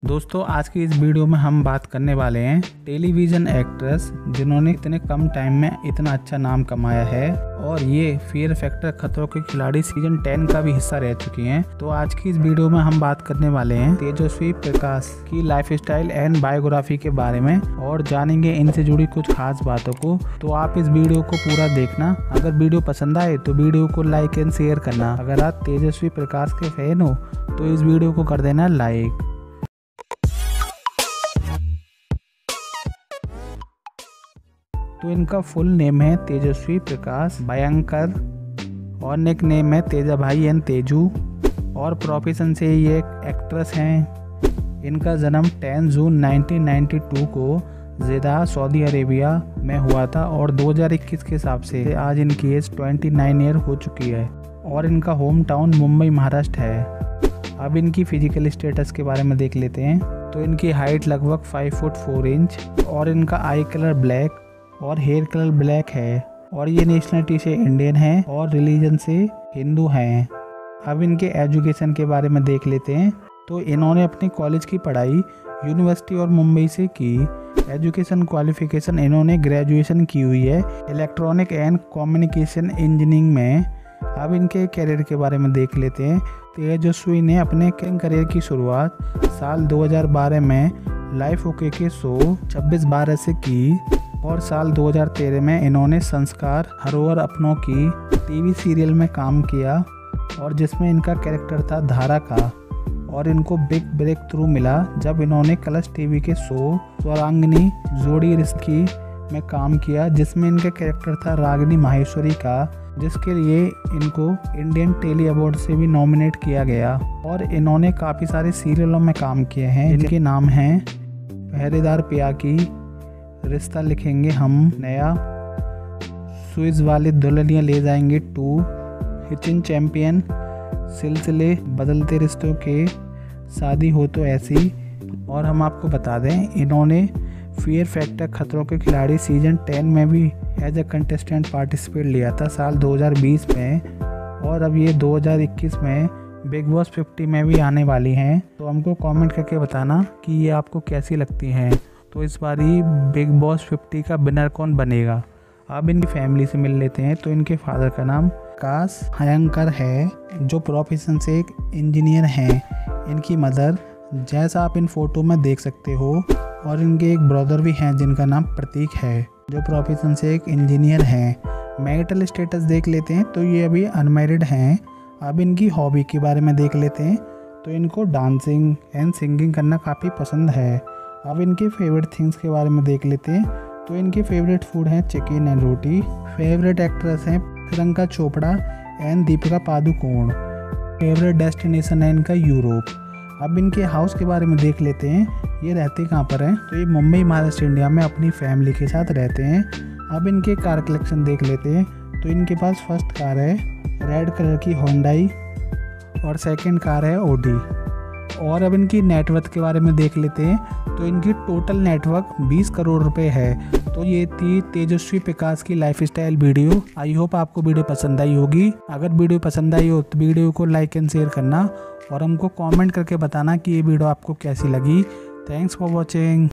दोस्तों आज की इस वीडियो में हम बात करने वाले हैं टेलीविज़न एक्ट्रेस जिन्होंने इतने कम टाइम में इतना अच्छा नाम कमाया है और ये फियर फैक्टर खतरों के खिलाड़ी सीजन 10 का भी हिस्सा रह चुकी हैं। तो आज की इस वीडियो में हम बात करने वाले हैं तेजस्वी प्रकाश की लाइफस्टाइल एंड बायोग्राफी के बारे में और जानेंगे इनसे जुड़ी कुछ खास बातों को। तो आप इस वीडियो को पूरा देखना। अगर वीडियो पसंद आए तो वीडियो को लाइक एंड शेयर करना। अगर आप तेजस्वी प्रकाश के फैन हो तो इस वीडियो को कर देना लाइक। तो इनका फुल नेम है तेजस्वी प्रकाश भयंकर और निक नेम है तेजा भाई एंड तेजू और प्रोफेशन से ये एक एक्ट्रेस हैं। इनका जन्म 10 जून 1992 को जेदा सऊदी अरेबिया में हुआ था और 2021 के हिसाब से आज इनकी एज 29 ईयर हो चुकी है और इनका होम टाउन मुंबई महाराष्ट्र है। अब इनकी फिजिकल स्टेटस के बारे में देख लेते हैं। तो इनकी हाइट लगभग 5 फुट 4 इंच और इनका आई कलर ब्लैक और हेयर कलर ब्लैक है और ये नेशनलिटी से इंडियन है और रिलीजन से हिंदू हैं। अब इनके एजुकेशन के बारे में देख लेते हैं। तो इन्होंने अपनी कॉलेज की पढ़ाई यूनिवर्सिटी और मुंबई से की। एजुकेशन क्वालिफिकेशन इन्होंने ग्रेजुएशन की हुई है इलेक्ट्रॉनिक एंड कम्युनिकेशन इंजीनियरिंग में। अब इनके करियर के बारे में देख लेते हैं। तेजस्वी ने अपने करियर की शुरुआत साल 2012 में लाइफ ओके के शो 26/12 से की और साल 2013 में इन्होंने संस्कार हरोवर अपनों की टीवी सीरियल में काम किया और जिसमें इनका कैरेक्टर था धारा का और इनको बिग ब्रेक थ्रू मिला जब इन्होंने कलर्स टीवी के शो स्वरांगिनी जोड़ी रिश्ती में काम किया जिसमें इनका कैरेक्टर था रागिनी माहेश्वरी का, जिसके लिए इनको इंडियन टेली अवार्ड से भी नॉमिनेट किया गया। और इन्होंने काफ़ी सारे सीरियलों में काम किए हैं जिनके नाम हैं पहरेदार पिया की, रिश्ता लिखेंगे हम नया, स्विस वाले दुल्हनिया ले जाएंगे 2, हिचन चैंपियन, सिलसिले बदलते रिश्तों के, शादी हो तो ऐसी। और हम आपको बता दें इन्होंने फियर फैक्टर खतरों के खिलाड़ी सीजन 10 में भी एज अ कंटेस्टेंट पार्टिसिपेट लिया था साल 2020 में और अब ये 2021 में बिग बॉस 50 में भी आने वाली हैं। तो हमको कमेंट करके बताना कि ये आपको कैसी लगती हैं। तो इस बार ही बिग बॉस 50 का विनर कौन बनेगा। अब इनकी फैमिली से मिल लेते हैं। तो इनके फादर का नाम प्रकाश भयंकर है जो प्रोफेशन से एक इंजीनियर हैं। इनकी मदर जैसा आप इन फोटो में देख सकते हो और इनके एक ब्रदर भी हैं जिनका नाम प्रतीक है जो प्रोफेशन से एक इंजीनियर हैं। मैरिटल स्टेटस देख लेते हैं। तो ये अभी अनमैरिड हैं। अब इनकी हॉबी के बारे में देख लेते हैं। तो इनको डांसिंग एंड सिंगिंग करना काफ़ी पसंद है। अब इनके फेवरेट थिंग्स के बारे में देख लेते हैं। तो इनके फेवरेट फूड हैं चिकन एंड रोटी। फेवरेट एक्ट्रेस हैं Priyanka Chopra and Deepika Padukone. Favourite destination है इनका यूरोप। अब इनके हाउस के बारे में देख लेते हैं। ये रहते कहाँ पर हैं। तो ये मुंबई महाराष्ट्र इंडिया में अपनी फैमिली के साथ रहते हैं। अब इनके कार कलेक्शन देख लेते हैं। तो इनके पास फर्स्ट कार है रेड कलर की होंडाई और सेकंड कार है ओडी। और अब इनकी नेटवर्थ के बारे में देख लेते हैं। तो इनकी टोटल नेटवर्क 20 करोड़ रुपए है। तो ये थी तेजस्वी प्रकाश की लाइफस्टाइल वीडियो। आई होप आपको वीडियो पसंद आई होगी। अगर वीडियो पसंद आई हो तो वीडियो को लाइक एंड शेयर करना और हमको कमेंट करके बताना कि ये वीडियो आपको कैसी लगी। Thanks for watching.